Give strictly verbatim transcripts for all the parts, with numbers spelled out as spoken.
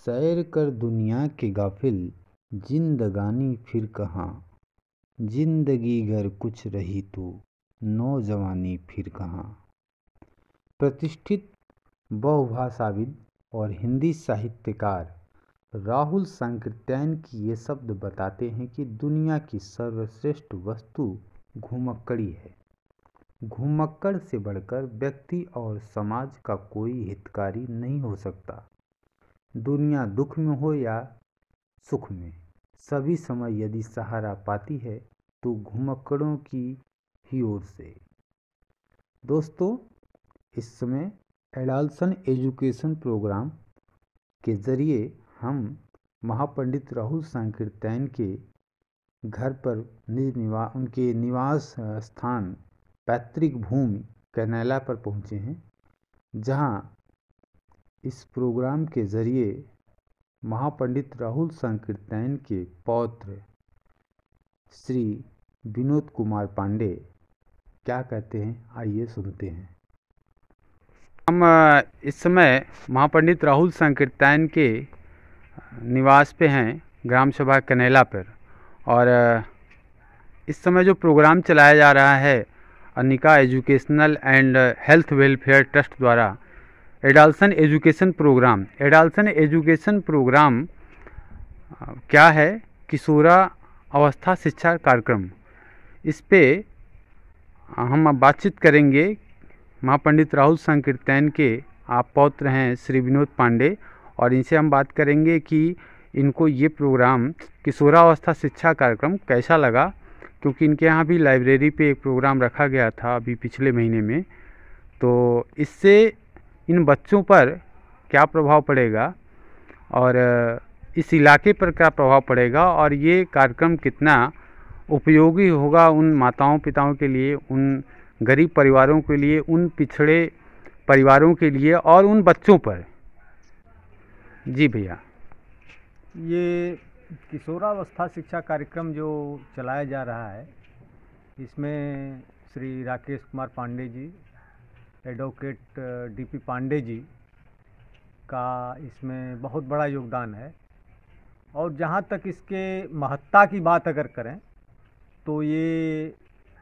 सैर कर दुनिया के गाफिल, जिंदगानी फिर कहाँ। जिंदगी घर कुछ रही तो नौजवानी फिर कहाँ। प्रतिष्ठित बहुभाषाविद और हिंदी साहित्यकार राहुल सांकृत्यायन की ये शब्द बताते हैं कि दुनिया की सर्वश्रेष्ठ वस्तु घुमक्कड़ी है। घुमक्कड़ से बढ़कर व्यक्ति और समाज का कोई हितकारी नहीं हो सकता। दुनिया दुख में हो या सुख में, सभी समय यदि सहारा पाती है तो घुमक्कड़ों की ही ओर से। दोस्तों, इस समय एडल्सन एजुकेशन प्रोग्राम के ज़रिए हम महापंडित राहुल सांकृत्यायन के घर पर निवा उनके निवास स्थान पैतृक भूमि कैनेला पर पहुँचे हैं, जहां इस प्रोग्राम के ज़रिए महापंडित राहुल सांकृत्यायन के पौत्र श्री विनोद कुमार पांडे क्या कहते हैं, आइए सुनते हैं। हम इस समय महापंडित राहुल सांकृत्यायन के निवास पे हैं, ग्राम सभा कैनेला पर। और इस समय जो प्रोग्राम चलाया जा रहा है Anika educational and health welfare trust द्वारा, adolescence education programme. Adolescence education programme क्या है? किशोरा अवस्था शिक्षा कार्यक्रम। इस पे हम बातचीत करेंगे। महापंडित राहुल सांकृत्यायन के आप पौत्र हैं श्री विनोद पांडे, और इनसे हम बात करेंगे कि इनको ये प्रोग्राम किशोरावस्था शिक्षा कार्यक्रम कैसा लगा, क्योंकि इनके यहाँ भी लाइब्रेरी पे एक प्रोग्राम रखा गया था अभी पिछले महीने में। तो इससे इन बच्चों पर क्या प्रभाव पड़ेगा और इस इलाके पर क्या प्रभाव पड़ेगा, और ये कार्यक्रम कितना उपयोगी होगा उन माताओं पिताओं के लिए, उन गरीब परिवारों के लिए, उन पिछड़े परिवारों के लिए और उन बच्चों पर। जी भैया। ये किशोरावस्था शिक्षा कार्यक्रम जो चलाया जा रहा है, इसमें श्री राकेश कुमार पांडे जी, एडवोकेट डीपी पांडे जी का इसमें बहुत बड़ा योगदान है। और जहाँ तक इसके महत्ता की बात अगर करें तो ये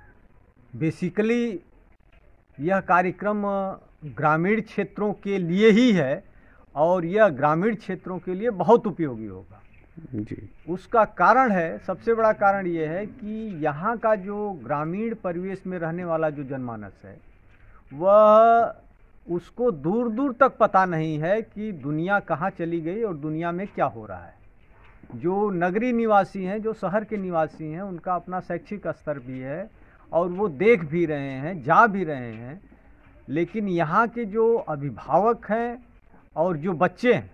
बेसिकली यह कार्यक्रम ग्रामीण क्षेत्रों के लिए ही है, और यह ग्रामीण क्षेत्रों के लिए बहुत उपयोगी होगा जी। उसका कारण है, सबसे बड़ा कारण ये है कि यहाँ का जो ग्रामीण परिवेश में रहने वाला जो जनमानस है, वह उसको दूर दूर तक पता नहीं है कि दुनिया कहाँ चली गई और दुनिया में क्या हो रहा है। जो नगरीय निवासी हैं, जो शहर के निवासी हैं, उनका अपना शैक्षिक स्तर भी है और वो देख भी रहे हैं, जा भी रहे हैं। लेकिन यहाँ के जो अभिभावक हैं और जो बच्चे हैं,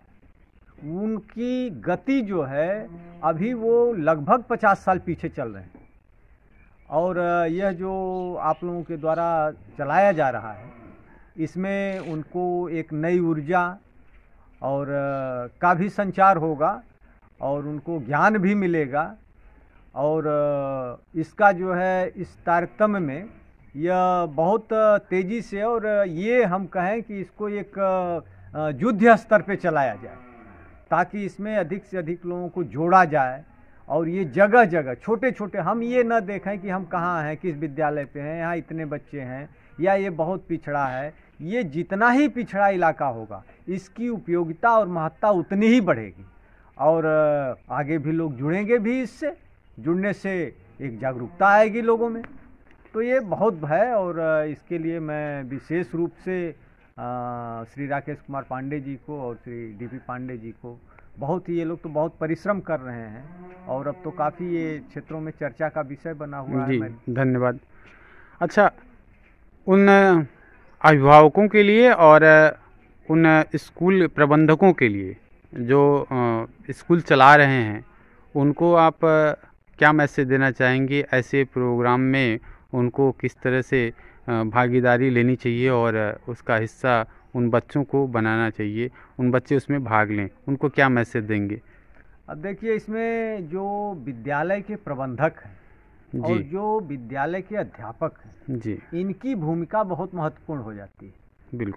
उनकी गति जो है अभी वो लगभग पचास साल पीछे चल रहे हैं। और यह जो आप लोगों के द्वारा चलाया जा रहा है, इसमें उनको एक नई ऊर्जा और का भी संचार होगा और उनको ज्ञान भी मिलेगा। और इसका जो है इस तारतम्य में यह बहुत तेज़ी से, और ये हम कहें कि इसको एक युद्ध स्तर पे चलाया जाए, ताकि इसमें अधिक से अधिक लोगों को जोड़ा जाए। और ये जगह जगह छोटे छोटे, हम ये न देखें कि हम कहाँ हैं, किस विद्यालय पे हैं, यहाँ इतने बच्चे हैं या ये बहुत पिछड़ा है। ये जितना ही पिछड़ा इलाका होगा, इसकी उपयोगिता और महत्ता उतनी ही बढ़ेगी, और आगे भी लोग जुड़ेंगे भी। इससे जुड़ने से एक जागरूकता आएगी लोगों में। तो ये बहुत है, और इसके लिए मैं विशेष रूप से श्री राकेश कुमार पांडे जी को और श्री डीपी पांडे जी को, बहुत ही, ये लोग तो बहुत परिश्रम कर रहे हैं और अब तो काफ़ी ये क्षेत्रों में चर्चा का विषय बना हुआ जी, है। धन्यवाद। अच्छा, उन अभिभावकों के लिए और उन स्कूल प्रबंधकों के लिए जो स्कूल चला रहे हैं, उनको आप क्या मैसेज देना चाहेंगे? ऐसे प्रोग्राम में उनको किस तरह से भागीदारी लेनी चाहिए और उसका हिस्सा उन बच्चों को बनाना चाहिए, उन बच्चे उसमें भाग लें, उनको क्या मैसेज देंगे? अब देखिए, इसमें जो विद्यालय के प्रबंधक हैं और जो विद्यालय के अध्यापक हैं जी, इनकी भूमिका बहुत महत्वपूर्ण हो जाती है। बिल्कुल।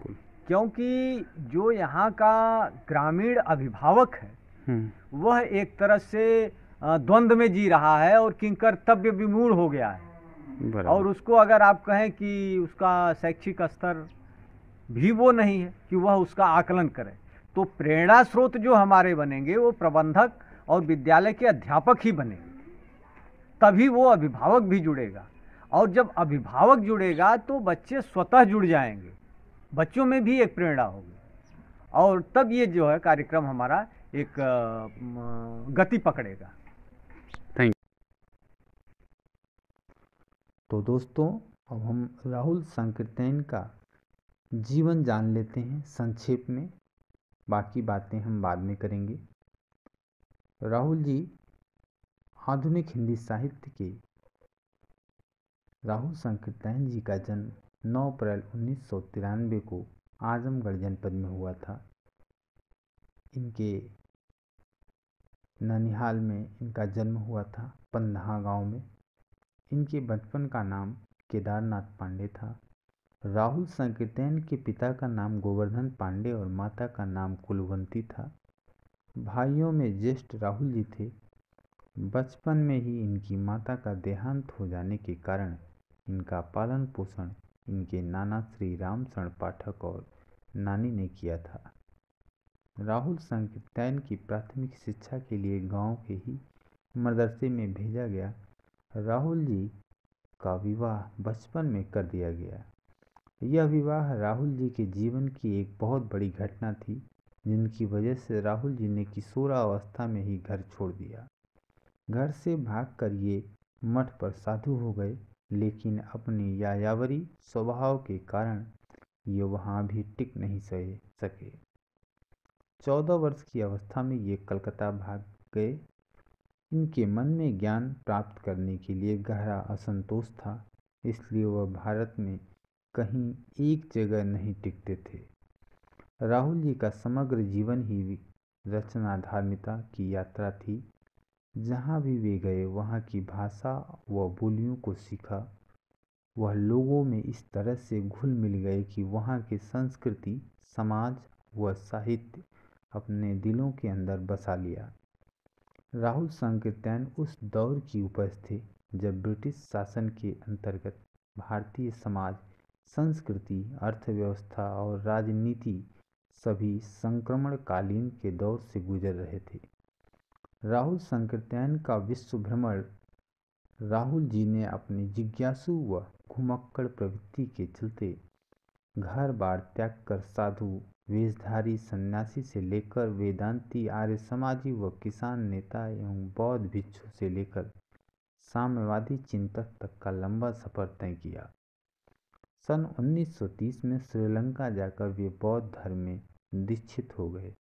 क्योंकि जो यहाँ का ग्रामीण अभिभावक है हम्म, वह एक तरह से अ, द्वंद्व में जी रहा है और किंकर्तव्य विमूढ़ हो गया है। और बराबर। उसको अगर आप कहें कि उसका शैक्षिक स्तर भी वो नहीं है कि वह उसका आकलन करे, तो प्रेरणा स्रोत जो हमारे बनेंगे वो प्रबंधक और विद्यालय के अध्यापक ही बनेंगे, तभी वो अभिभावक भी जुड़ेगा। और जब अभिभावक जुड़ेगा तो बच्चे स्वतः जुड़ जाएंगे, बच्चों में भी एक प्रेरणा होगी, और तब ये जो है कार्यक्रम हमारा एक अ, म, गति पकड़ेगा। थैंक तो दोस्तों, अब हम राहुल संकीर्तन का जीवन जान लेते हैं संक्षेप में, बाकी बातें हम बाद में करेंगे। राहुल जी आधुनिक हिंदी साहित्य के राहुल संकीर्तन जी का जन्म नौ अप्रैल उन्नीस सौ तिरानवे को आजमगढ़ जनपद में हुआ था। इनके ननिहाल में इनका जन्म हुआ था, पंदहा गांव में। इनके बचपन का नाम केदारनाथ पांडे था। राहुल संकीर्तन के पिता का नाम गोवर्धन पांडे और माता का नाम कुलवंती था। भाइयों में ज्येष्ठ राहुल जी थे। बचपन में ही इनकी माता का देहांत हो जाने के कारण इनका पालन पोषण इनके नाना श्री रामशरण पाठक और नानी ने किया था। राहुल संकीर्तन की प्राथमिक शिक्षा के लिए गांव के ही मदरसे में भेजा गया। राहुल जी का विवाह बचपन में कर दिया गया। यह विवाह राहुल जी के जीवन की एक बहुत बड़ी घटना थी, जिनकी वजह से राहुल जी ने किशोरावस्था में ही घर छोड़ दिया। घर से भागकर ये मठ पर साधु हो गए, लेकिन अपनी यायावरी स्वभाव के कारण ये वहाँ भी टिक नहीं सके। चौदह वर्ष की अवस्था में ये कलकत्ता भाग गए। इनके मन में ज्ञान प्राप्त करने के लिए गहरा असंतोष था, इसलिए वह भारत में कहीं एक जगह नहीं टिकते थे। राहुल जी का समग्र जीवन ही रचनाधार्मिता की यात्रा थी। जहाँ भी वे गए वहाँ की भाषा व बोलियों को सीखा। वह लोगों में इस तरह से घुल मिल गए कि वहाँ की संस्कृति, समाज व साहित्य अपने दिलों के अंदर बसा लिया। राहुल संकीर्तन उस दौर की उपज थे जब ब्रिटिश शासन के अंतर्गत भारतीय समाज, संस्कृति, अर्थव्यवस्था और राजनीति सभी संक्रमणकालीन के दौर से गुजर रहे थे। राहुल संकीर्तन का विश्व भ्रमण राहुल जी ने अपनी जिज्ञासु व घुमक्कड़ प्रवृत्ति के चलते घर बार त्याग कर साधु, वेशधारी सन्यासी से लेकर वेदांती, आर्य समाजी व किसान नेता एवं बौद्ध भिक्षु से लेकर साम्यवादी चिंतक तक का लंबा सफर तय किया। सन उन्नीस सौ तीस में श्रीलंका जाकर वे बौद्ध धर्म में दीक्षित हो गए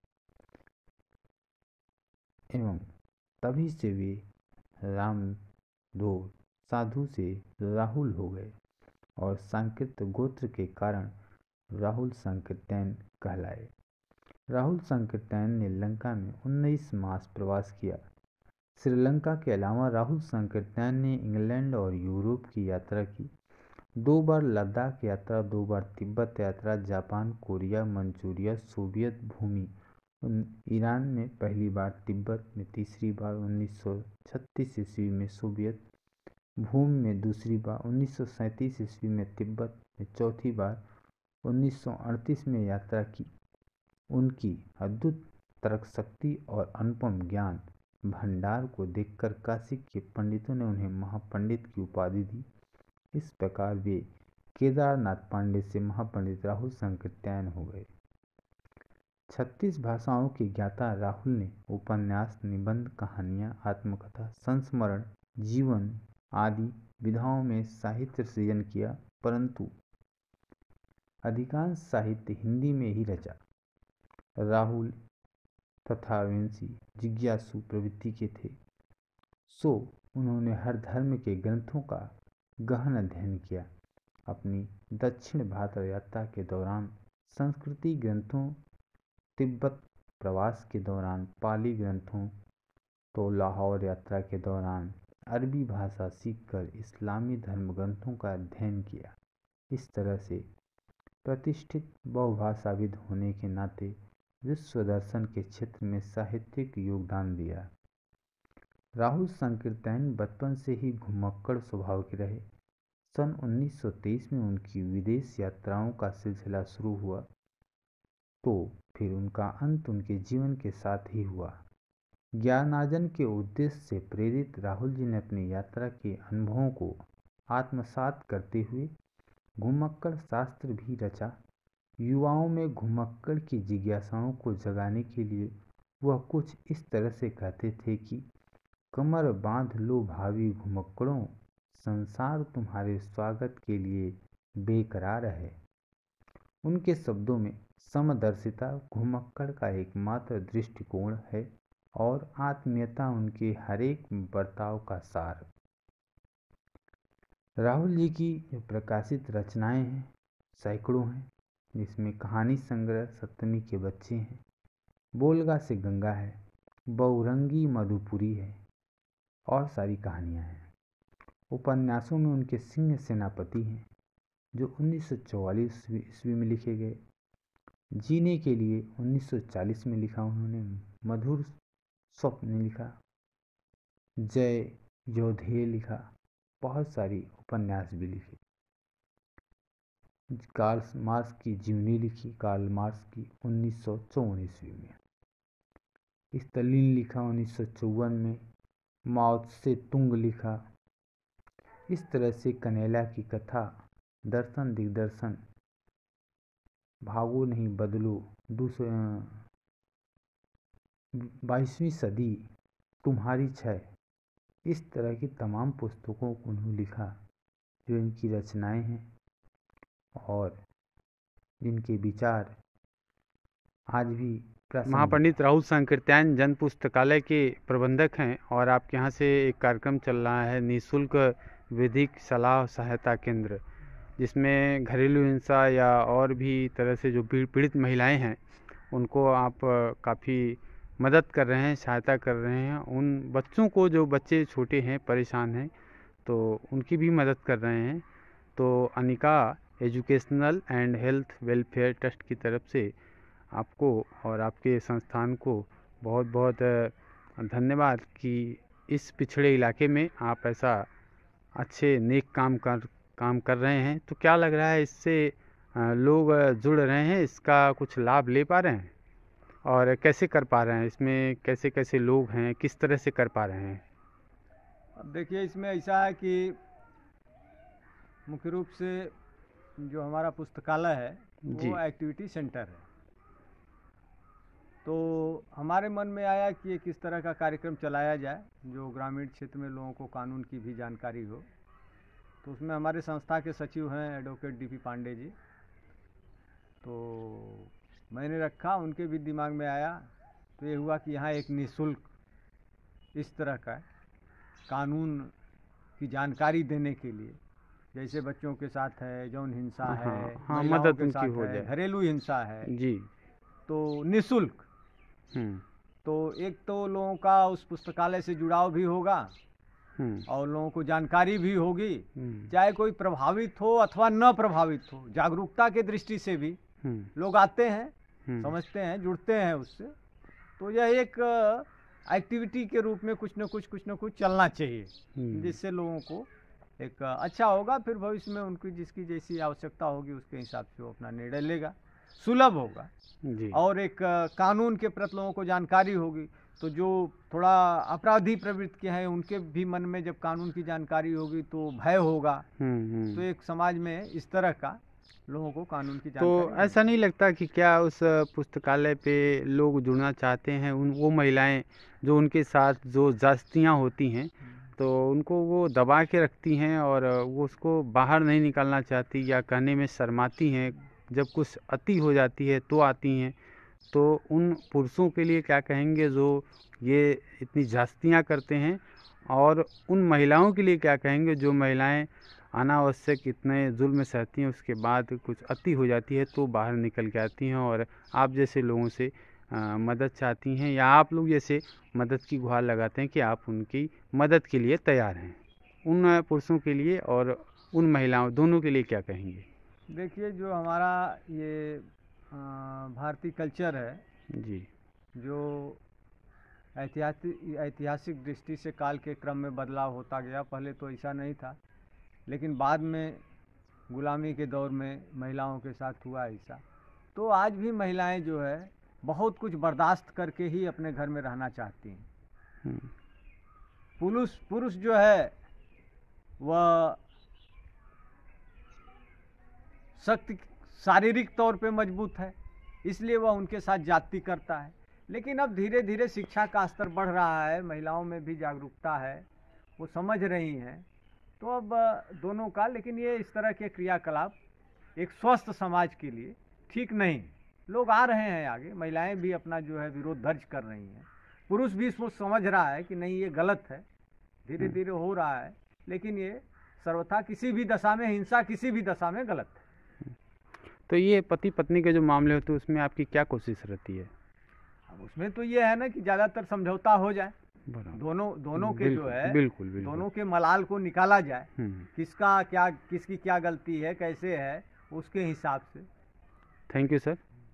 एवं तभी से वे रामदो साधु से राहुल हो गए और संकीर्त गोत्र के कारण राहुल संकीर्तन कहलाए। राहुल संकीर्तन ने लंका में उन्नीस मास प्रवास किया। श्रीलंका के अलावा राहुल संकीर्तन ने इंग्लैंड और यूरोप की यात्रा की। दो बार लद्दाख यात्रा, दो बार तिब्बत यात्रा, जापान, कोरिया, मंचूरिया, सोवियत भूमि, ईरान में पहली बार, तिब्बत में तीसरी बार, उन्नीस सौ छत्तीस ईस्वी में सोवियत भूमि में दूसरी बार, उन्नीस सौ सैंतीस ईस्वी में तिब्बत में चौथी बार, उन्नीस सौ अड़तीस में यात्रा की। उनकी अद्भुत तर्क शक्ति और अनुपम ज्ञान भंडार को देखकर काशी के पंडितों ने उन्हें महापंडित की उपाधि दी। इस प्रकार वे केदारनाथ पांडे से महापंडित राहुल संकीर्तन हो गए। छत्तीस भाषाओं के ज्ञाता राहुल ने उपन्यास, निबंध, कहानियाँ, आत्मकथा, संस्मरण, जीवन आदि विधाओं में साहित्य सृजन किया, परंतु अधिकांश साहित्य हिंदी में ही रचा। राहुल तथावंशी जिज्ञासु प्रवृत्ति के थे, सो उन्होंने हर धर्म के ग्रंथों का गहन अध्ययन किया। अपनी दक्षिण भारत यात्रा के दौरान संस्कृति ग्रंथों, तिब्बत प्रवास के दौरान पाली ग्रंथों, तो लाहौर यात्रा के दौरान अरबी भाषा सीखकर इस्लामी धर्म ग्रंथों का अध्ययन किया। इस तरह से प्रतिष्ठित बहुभाषाविद होने के नाते विश्व दर्शन के क्षेत्र में साहित्यिक योगदान दिया। राहुल संकीर्तन बचपन से ही घुमक्कड़ स्वभाव के रहे। सन उन्नीस सौ तेईस में उनकी विदेश यात्राओं का सिलसिला शुरू हुआ तो फिर उनका अंत उनके जीवन के साथ ही हुआ। ज्ञानार्जन के उद्देश्य से प्रेरित राहुल जी ने अपनी यात्रा के अनुभवों को आत्मसात करते हुए घुमक्कड़ शास्त्र भी रचा। युवाओं में घुमक्कड़ की जिज्ञासाओं को जगाने के लिए वह कुछ इस तरह से कहते थे कि कमर बांध लो भावी घुमक्कड़ों, संसार तुम्हारे स्वागत के लिए बेकरार है। उनके शब्दों में समदर्शिता घुमक्कड़ का एकमात्र दृष्टिकोण है और आत्मीयता उनके हरेक बर्ताव का सार। राहुल जी की जो प्रकाशित रचनाएं हैं सैकड़ों हैं, जिसमें कहानी संग्रह सप्तमी के बच्चे हैं, बोलगा से गंगा है, बहुरंगी मधुपुरी है और सारी कहानियां हैं। उपन्यासों में उनके सिंह सेनापति हैं जो उन्नीस सौ चौवालीस ईस्वी में लिखे गए। जीने के लिए उन्नीस सौ चालीस में लिखा उन्होंने। मधुर स्वप्न लिखा, जय योधे लिखा, बहुत सारी उपन्यास भी लिखे। कार्ल मार्क्स की जीवनी लिखी, कार्ल मार्क्स की उन्नीस सौ चौवन ईस्वी में। स्टालिन लिखा उन्नीस सौ चौवन में। माओ से तुंग लिखा। इस तरह से कनैला की कथा, दर्शन दिग्दर्शन, भागो नहीं बदलो, दूसरे बाईसवीं सदी, तुम्हारी छय, इस तरह की तमाम पुस्तकों को उन्होंने लिखा जो इनकी रचनाएं हैं और जिनके विचार आज भी प्रासंगिक। महापंडित राहुल संकीर्तन जन पुस्तकालय के प्रबंधक हैं और आपके यहाँ से एक कार्यक्रम चल रहा है निःशुल्क विधिक सलाह सहायता केंद्र, जिसमें घरेलू हिंसा या और भी तरह से जो पीड़ित महिलाएं हैं उनको आप काफ़ी मदद कर रहे हैं, सहायता कर रहे हैं। उन बच्चों को, जो बच्चे छोटे हैं, परेशान हैं, तो उनकी भी मदद कर रहे हैं। तो Anika educational and health welfare trust की तरफ से आपको और आपके संस्थान को बहुत बहुत धन्यवाद कि इस पिछड़े इलाके में आप ऐसा अच्छे नेक काम कर काम कर रहे हैं। तो क्या लग रहा है, इससे लोग जुड़ रहे हैं, इसका कुछ लाभ ले पा रहे हैं और कैसे कर पा रहे हैं? इसमें कैसे कैसे लोग हैं, किस तरह से कर पा रहे हैं? अब देखिए, इसमें ऐसा है कि मुख्य रूप से जो हमारा पुस्तकालय है वो एक्टिविटी सेंटर है। तो हमारे मन में आया कि एक इस तरह का कार्यक्रम चलाया जाए जो ग्रामीण क्षेत्र में लोगों को कानून की भी जानकारी हो। तो उसमें हमारे संस्था के सचिव हैं advocate D P Pandey ji. तो मैंने रखा, उनके भी दिमाग में आया, तो ये हुआ कि यहाँ एक निःशुल्क इस तरह का कानून की जानकारी देने के लिए, जैसे बच्चों के साथ है, यौन हिंसा है, हाँ, हाँ, महिलाओं मदद के उनकी साथ हो है, जाए, घरेलू हिंसा है जी, तो निःशुल्क। तो एक तो लोगों का उस पुस्तकालय से जुड़ाव भी होगा और लोगों को जानकारी भी होगी, चाहे कोई प्रभावित हो अथवा न प्रभावित हो। जागरूकता के दृष्टि से भी लोग आते हैं, समझते हैं, जुड़ते हैं उससे। तो यह एक एक्टिविटी के रूप में कुछ न कुछ कुछ न कुछ चलना चाहिए, जिससे लोगों को एक अच्छा होगा। फिर भविष्य में उनकी जिसकी जैसी आवश्यकता होगी उसके हिसाब से वो अपना निर्णय लेगा, सुलभ होगा जी। और एक कानून के प्रति लोगों को जानकारी होगी। तो जो थोड़ा अपराधी प्रवृत्ति के हैं उनके भी मन में जब कानून की जानकारी होगी तो भय होगा। तो एक समाज में इस तरह का लोगों को कानून की जानकारी। तो ऐसा नहीं लगता कि क्या उस पुस्तकालय पे लोग जुड़ना चाहते हैं, उन वो महिलाएं जो उनके साथ जो जास्तियाँ होती हैं तो उनको वो दबा के रखती हैं और वो उसको बाहर नहीं निकालना चाहती या कहने में शर्माती हैं, जब कुछ अति हो जाती है तो आती हैं। तो उन पुरुषों के लिए क्या कहेंगे जो ये इतनी जास्तियाँ करते हैं, और उन महिलाओं के लिए क्या कहेंगे जो महिलाएं अनावश्यक इतने जुल्म सहती हैं, उसके बाद कुछ अति हो जाती है तो बाहर निकल के आती हैं और आप जैसे लोगों से आ, मदद चाहती हैं, या आप लोग जैसे मदद की गुहार लगाते हैं कि आप उनकी मदद के लिए तैयार हैं? उन पुरुषों के लिए और उन महिलाओं दोनों के लिए क्या कहेंगे? देखिए, जो हमारा ये अ, भारतीय कल्चर है जी। जो ऐतिहासिक ऐतिहासिक दृष्टि से काल के क्रम में बदलाव होता गया। पहले तो ऐसा नहीं था, लेकिन बाद में गुलामी के दौर में महिलाओं के साथ हुआ ऐसा। तो आज भी महिलाएं जो है बहुत कुछ बर्दाश्त करके ही अपने घर में रहना चाहती हैं। हम्म, पुरुष पुरुष जो है वह सख्त शारीरिक तौर पे मजबूत है, इसलिए वह उनके साथ जाति करता है। लेकिन अब धीरे धीरे शिक्षा का स्तर बढ़ रहा है, महिलाओं में भी जागरूकता है, वो समझ रही हैं। तो अब दोनों का, लेकिन ये इस तरह के क्रियाकलाप एक स्वस्थ समाज के लिए ठीक नहीं। लोग आ रहे हैं आगे, महिलाएं भी अपना जो है विरोध दर्ज कर रही हैं, पुरुष भी इसको समझ रहा है कि नहीं ये गलत है, धीरे धीरे हो रहा है। लेकिन ये सर्वथा किसी भी दशा में, हिंसा किसी भी दशा में गलत है। तो ये पति पत्नी के जो मामले होते हैं उसमें आपकी क्या कोशिश रहती है? अब उसमें तो ये है ना कि ज़्यादातर समझौता हो जाए, दोनों दोनों के जो है बिल्कुल, बिल्कुल। दोनों के मलाल को निकाला जाए, हम्म, किसका क्या, किसकी क्या गलती है, कैसे है, उसके हिसाब से। Thank you sir.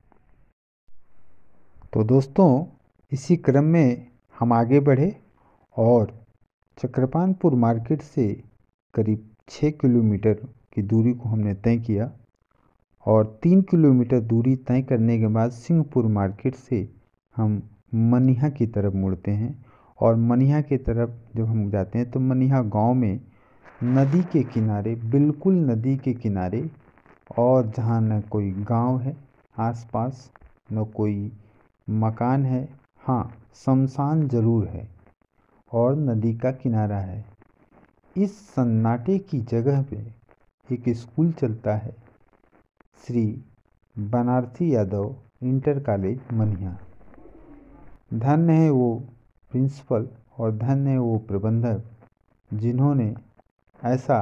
तो दोस्तों, इसी क्रम में हम आगे बढ़े और चक्रपानपुर मार्केट से करीब छः किलोमीटर की दूरी को हमने तय किया और तीन किलोमीटर दूरी तय करने के बाद सिंहपुर मार्केट से हम मनिहा की तरफ मुड़ते हैं। और मनिहा की तरफ जब हम जाते हैं तो मनिहा गांव में नदी के किनारे, बिल्कुल नदी के किनारे, और जहां न कोई गांव है आसपास, न कोई मकान है, हाँ शमशान ज़रूर है और नदी का किनारा है। इस सन्नाटे की जगह पे एक स्कूल चलता है, श्री बनारसी यादव इंटर कॉलेज मनिहा। धन्य है वो प्रिंसिपल और धन्य है वो प्रबंधक जिन्होंने ऐसा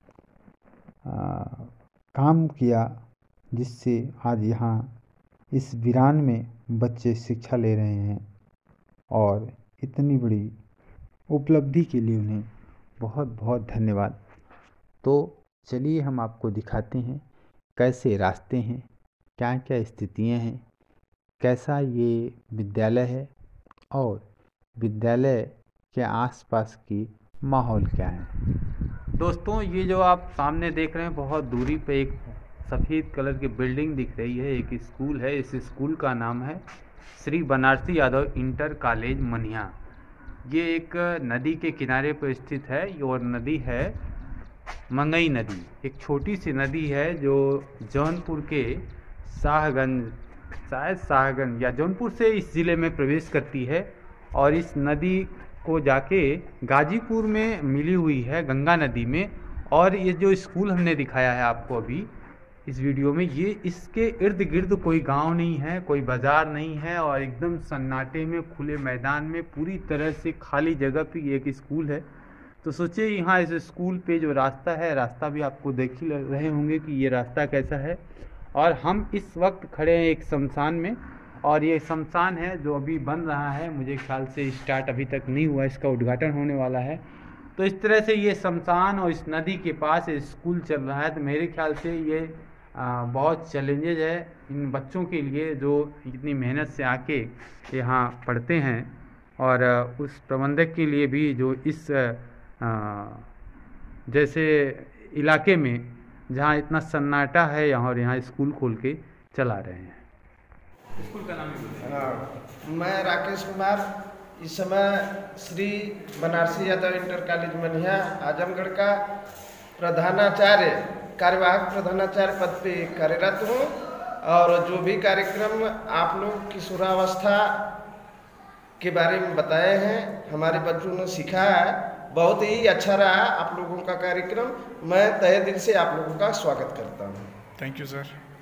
आ, काम किया जिससे आज यहाँ इस वीरान में बच्चे शिक्षा ले रहे हैं। और इतनी बड़ी उपलब्धि के लिए उन्हें बहुत बहुत धन्यवाद। तो चलिए हम आपको दिखाते हैं कैसे रास्ते हैं, क्या क्या स्थितियां हैं, कैसा ये विद्यालय है और विद्यालय के आसपास की माहौल क्या है। दोस्तों, ये जो आप सामने देख रहे हैं, बहुत दूरी पे एक सफ़ेद कलर की बिल्डिंग दिख रही है, एक स्कूल है। इस स्कूल का नाम है श्री बनारसी यादव इंटर कॉलेज मनिहा। ये एक नदी के किनारे पर स्थित है और नदी है मंगई नदी, एक छोटी सी नदी है जो जौनपुर के शाहगंज, शायद शाहगंज या जौनपुर से इस ज़िले में प्रवेश करती है और इस नदी को जाके गाजीपुर में मिली हुई है गंगा नदी में। और ये जो स्कूल हमने दिखाया है आपको अभी इस वीडियो में, ये इसके इर्द गिर्द कोई गांव नहीं है, कोई बाजार नहीं है और एकदम सन्नाटे में, खुले मैदान में, पूरी तरह से खाली जगह पे एक स्कूल है। तो सोचिए यहाँ इस स्कूल पे जो रास्ता है, रास्ता भी आपको देख ही रहे होंगे कि ये रास्ता कैसा है। और हम इस वक्त खड़े हैं एक शमशान में, और ये शमशान है जो अभी बन रहा है, मुझे ख्याल से स्टार्ट अभी तक नहीं हुआ, इसका उद्घाटन होने वाला है। तो इस तरह से ये शमशान और इस नदी के पास स्कूल चल रहा है। तो मेरे ख्याल से ये आ, बहुत चैलेंजेज है इन बच्चों के लिए जो इतनी मेहनत से आके यहाँ पढ़ते हैं, और उस प्रबंधक के लिए भी जो इस आ, जैसे इलाके में जहाँ इतना सन्नाटा है यहाँ, और यहाँ स्कूल खोल के चला रहे हैं। स्कूल का नाम है? मैं राकेश कुमार, इस समय श्री बनारसी यादव इंटर कॉलेज मनिहा आजमगढ़ का प्रधानाचार्य, कार्यवाहक प्रधानाचार्य पद पे कार्यरत हूँ। और जो भी कार्यक्रम आप लोग किशोरावस्था के बारे में बताए हैं, हमारे बच्चों ने सीखा है, बहुत ही अच्छा रहा आप लोगों का कार्यक्रम। मैं तहे दिल से आप लोगों का स्वागत करता हूँ। Thank you sir.